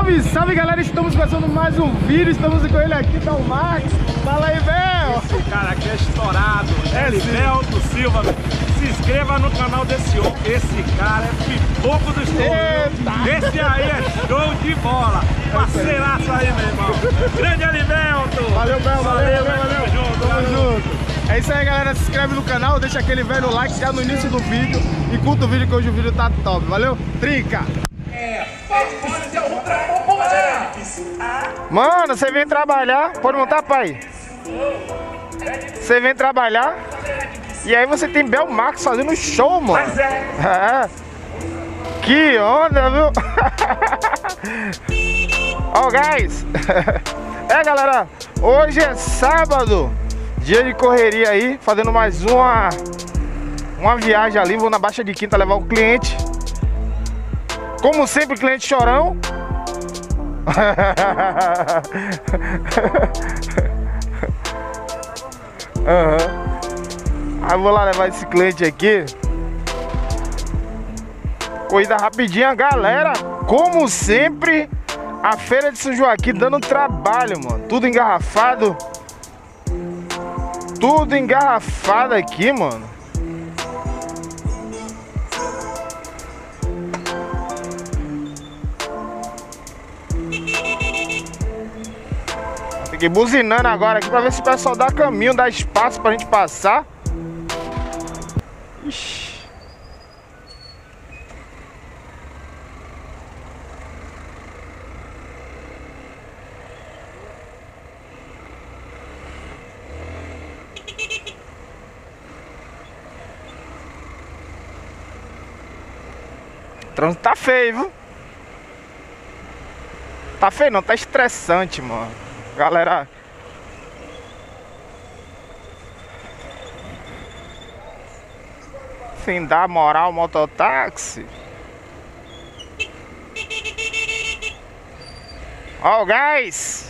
Salve, salve galera, estamos começando mais um vídeo, estamos com ele aqui, tá o Max. Fala aí, Bel! Esse cara aqui é estourado, Elivelto Silva. Se inscreva no canal desse homem, esse cara é pipoco do estouro. Esse aí é show de bola, parceiraço aí, meu irmão. Grande Elivelto! Valeu, Bel, valeu. Tamo junto. É isso aí, galera, se inscreve no canal, deixa aquele velho like já no início do vídeo e curta o vídeo que hoje o vídeo tá top, valeu? Trinca! Mano, você vem trabalhar, pode montar, pai? Você vem trabalhar e aí você tem Bel Max fazendo show, mano. É. Que onda, viu? Ó, guys. É, galera, hoje é sábado, dia de correria aí, fazendo mais uma viagem ali, vou na Baixa de Quinta levar o cliente. Como sempre, cliente chorão. Aí vou lá levar esse cliente aqui. Corrida rapidinha, galera. Como sempre, a feira de São Joaquim dando trabalho, mano. Tudo engarrafado. Tudo engarrafado aqui, mano. Fiquei buzinando agora aqui pra ver se o pessoal dá caminho, dá espaço pra gente passar. Ixi. O trânsito tá feio, viu? Tá feio não, tá estressante, mano. Galera, sem dar moral, mototáxi. Ó, o gás.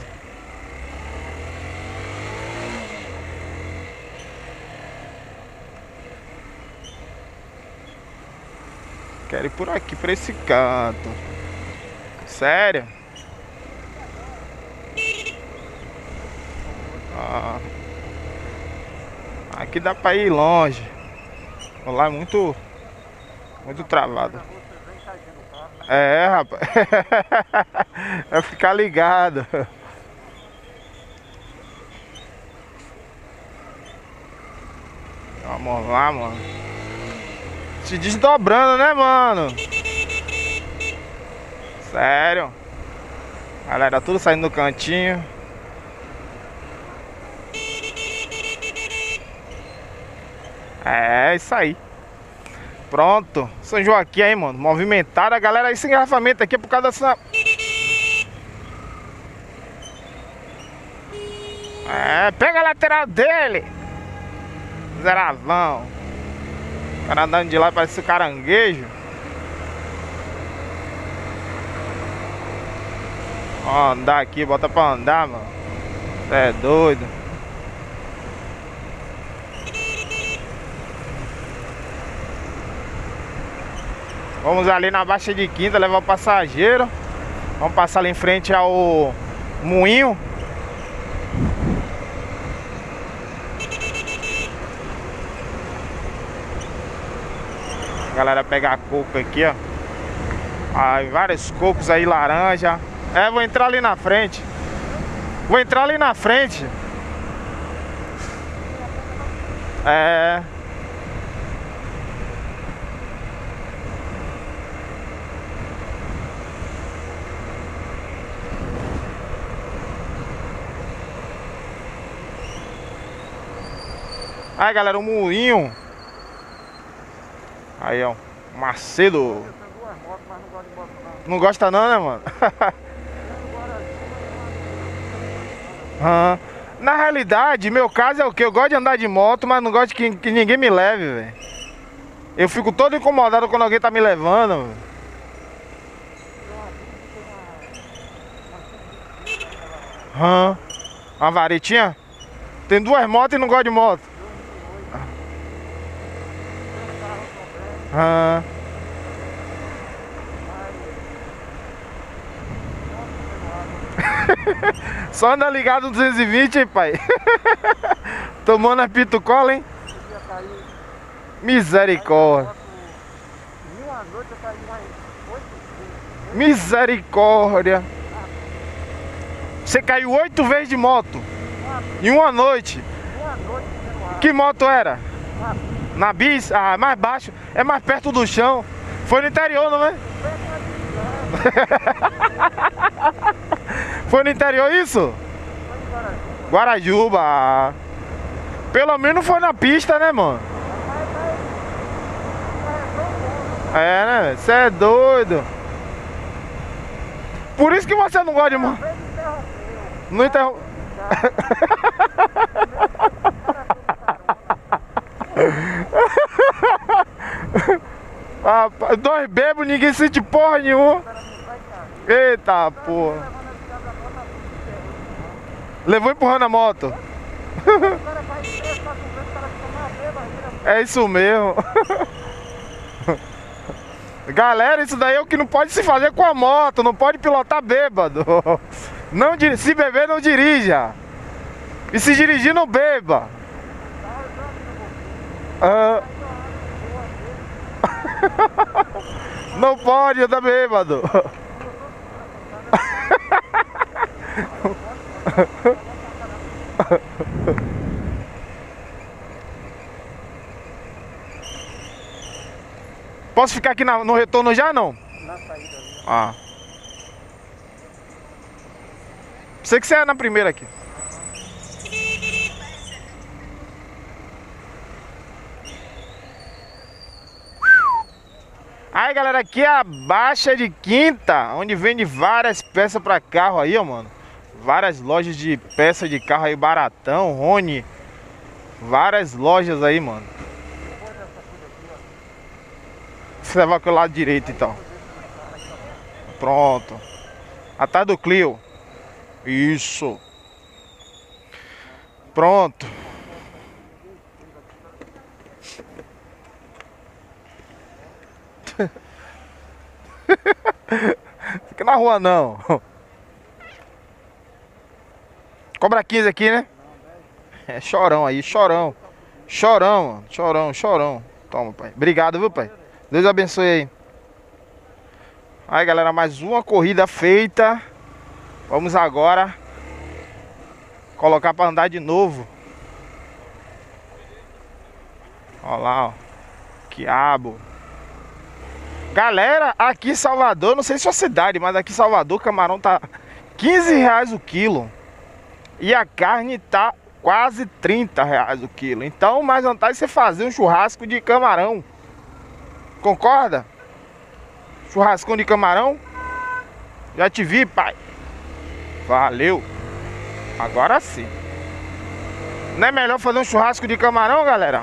Quero ir por aqui, por esse canto. Sério? Aqui dá pra ir longe. Lá é muito travado. É, rapaz. É ficar ligado. Vamos lá, mano. Se desdobrando, né, mano? Sério. Galera, tudo saindo do cantinho. É isso aí. Pronto. São Joaquim aí, mano. Movimentada. Galera, esse engarrafamento aqui é por causa dessa... É, pega a lateral dele. Zeravão. O cara andando de lá parece um caranguejo. Ó, andar aqui, bota pra andar, mano. Cê é doido. Vamos ali na Baixa de Quinta levar o passageiro. Vamos passar ali em frente ao moinho. A galera pegar coco aqui, ó. Aí, vários cocos aí, laranja. É, vou entrar ali na frente. Vou entrar ali na frente. É... Aí, galera, o moinho. Aí, ó, Macedo. Não gosta não, né, mano? Na realidade, meu caso é o que? Eu gosto de andar de moto, mas não gosto que ninguém me leve, velho. Eu fico todo incomodado quando alguém tá me levando, velho. Uma varetinha? Tem duas motos e não gosta de moto. Só anda ligado no 220, hein, pai? Tomando a pitucola, hein? Misericórdia. Misericórdia. Você caiu 8 vezes de moto em uma noite. Que moto era? Na bis? Ah, mais baixo. É mais perto do chão. Foi no interior, não é? Foi no interior isso? Guarajuba. Pelo menos foi na pista, né, mano? É, né? Você é doido. Por isso que você não gosta de moto. Não interrompeu. Ah, dois bebos, ninguém sente porra nenhuma. Eita porra. Levou empurrando a moto. É isso mesmo. Galera, isso daí é o que não pode se fazer com a moto. Não pode pilotar bêbado. Não, se beber, não dirija. E se dirigir, não beba. Não pode andar bêbado. Posso ficar aqui no retorno já, não? Na saída. Ah. Sei que você é na primeira aqui. Aí, galera, aqui é a Baixa de Quinta, onde vende várias peças pra carro aí, ó, mano. Várias lojas de peça de carro aí, baratão, Rony. Várias lojas aí, mano. Você vai pro lado direito, então. Pronto. Atrás do Clio. Isso. Pronto. Fica na rua não. Cobra 15 aqui, né? É chorão aí, chorão. Chorão, mano. Chorão, chorão. Toma, pai. Obrigado, viu, pai? Deus abençoe aí. Aí, galera, mais uma corrida feita. Vamos agora colocar para andar de novo. Olha lá, ó. Quiabo. Galera, aqui em Salvador, não sei se é a cidade, mas aqui em Salvador, camarão tá R$15 o quilo. E a carne tá quase R$30 o quilo. Então, mais vantagem é você fazer um churrasco de camarão. Concorda? Churrascão de camarão. Já te vi, pai. Valeu. Agora sim. Não é melhor fazer um churrasco de camarão, galera?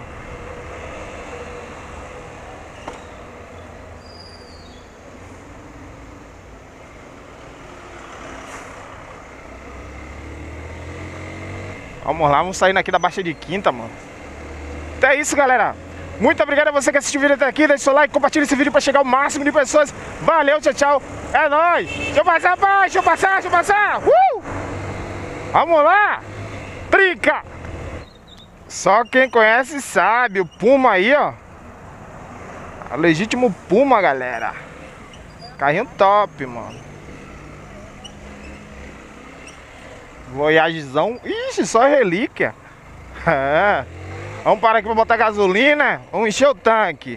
Vamos lá, vamos saindo aqui da Baixa de Quinta, mano. Então é isso, galera. Muito obrigado a você que assistiu o vídeo até aqui. Deixa o seu like, compartilha esse vídeo para chegar ao máximo de pessoas. Valeu, tchau, tchau. É nóis. Deixa eu passar, pai. Deixa eu passar, deixa eu passar. Vamos lá. Trinca. Só quem conhece sabe. O Puma aí, ó. O legítimo Puma, galera. Carrinho top, mano. Voyagezão. Ixi, só relíquia. É. Vamos parar aqui pra botar gasolina. Vamos encher o tanque.